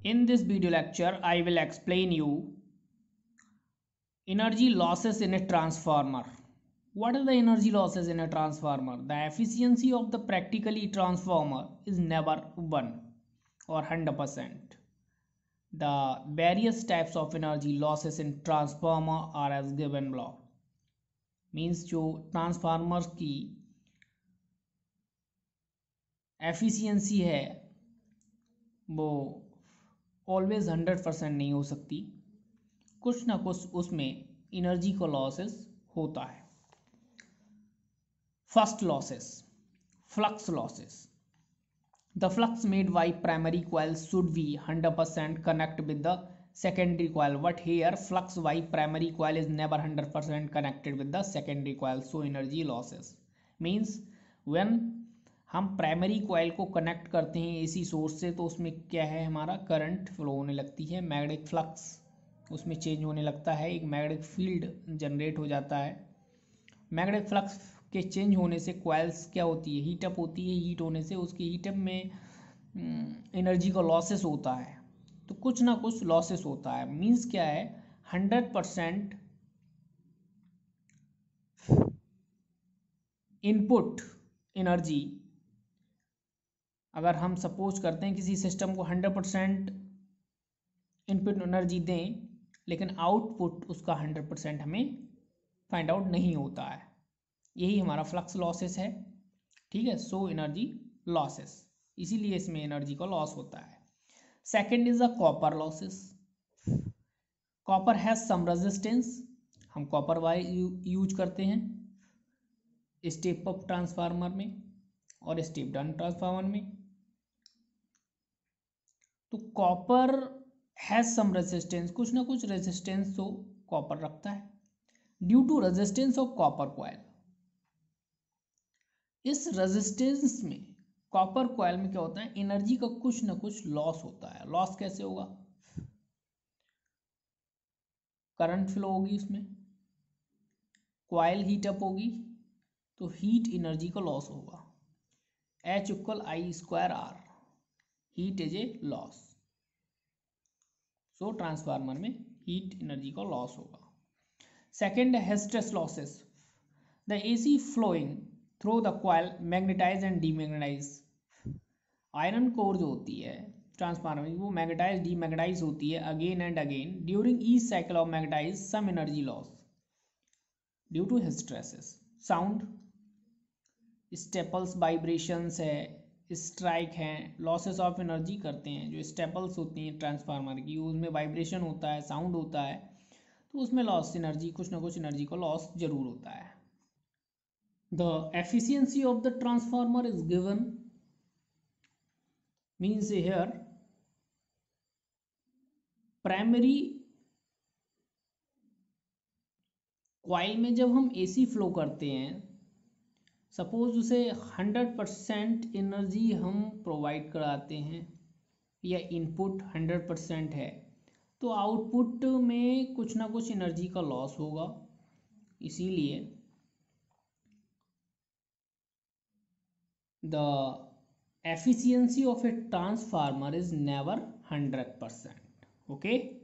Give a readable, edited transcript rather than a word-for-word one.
In this video lecture, I will explain you energy losses in a transformer. What are the energy losses in a transformer? The efficiency of the practically transformer is never 1 or 100%. The various types of energy losses in transformer are as given below. Means जो transformer की efficiency है वो always 100% नहीं हो सकती, कुछ ना कुछ उसमें एनर्जी का लॉसेस होता है. First losses, flux losses. The flux made by primary coil should be 100% connect with the secondary coil, but here flux by primary coil is never 100% connected with the secondary coil, so energy losses means when हम primary coil को connect करते हैं AC source से तो उसमें क्या है, हमारा करंट फ्लो होने लगती है, मैग्नेटिक फ्लक्स उसमें चेंज होने लगता है, एक मैग्नेटिक फील्ड जनरेट हो जाता है. मैग्नेटिक फ्लक्स के चेंज होने से कॉइल्स क्या होती है, हीटअप होती है, हीट होने से उसके हीटअप में एनर्जी का लॉसेस होता है. तो कुछ ना कुछ लॉसेस होता है. मीन्स क्या है, 100% इनपुट एनर्जी अगर हम सपोज करते हैं किसी सिस्टम को 100% इनपुट एनर्जी दें, लेकिन आउटपुट उसका 100% हमें फाइंड आउट नहीं होता है, यही हमारा फ्लक्स लॉसेस है. ठीक है, सो एनर्जी लॉसेस, इसीलिए इसमें एनर्जी का लॉस होता है. Second is the copper losses. Copper has some resistance. हम कॉपर वायर यूज करते हैं स्टेप अप ट्रांसफार्मर में और स्टेप डाउन ट्रांसफार्मर में. तो कॉपर हैज सम रेजिस्टेंस, कुछ ना कुछ रेजिस्टेंस तो कॉपर रखता है. Due to resistance of copper coil, इस रेजिस्टेंस में कॉपर कॉइल में क्या होता है, एनर्जी का कुछ ना कुछ लॉस होता है. लॉस कैसे होगा, करंट फ्लो होगी उसमें, कॉइल हीट अप होगी तो हीट एनर्जी का लॉस होगा. H=I²R, heat is a loss, so transformer में हीट एनर्जी का लॉस होगा. सेकेंड है hysteresis losses. The AC flowing through the coil magnetize and demagnetize. Iron core जो होती है ट्रांसफार्मर वो मैग्नेटाइज डीमैग्नेटाइज होती है again and again. During each cycle of magnetize some energy loss due to hysteresis. Sound, staples, vibrations है, strike हैं, losses of energy करते हैं. जो स्टेपल्स होती हैं ट्रांसफार्मर की उसमें वाइब्रेशन होता है, साउंड होता है, तो उसमें लॉस एनर्जी, कुछ ना कुछ एनर्जी का लॉस जरूर होता है. The efficiency of the transformer is given. Means here primary coil में जब हम एसी फ्लो करते हैं, सपोज उसे 100% एनर्जी हम प्रोवाइड कराते हैं या इनपुट 100% है, तो आउटपुट में कुछ ना कुछ एनर्जी का लॉस होगा. इसीलिए the efficiency of a transformer is never 100%. Okay.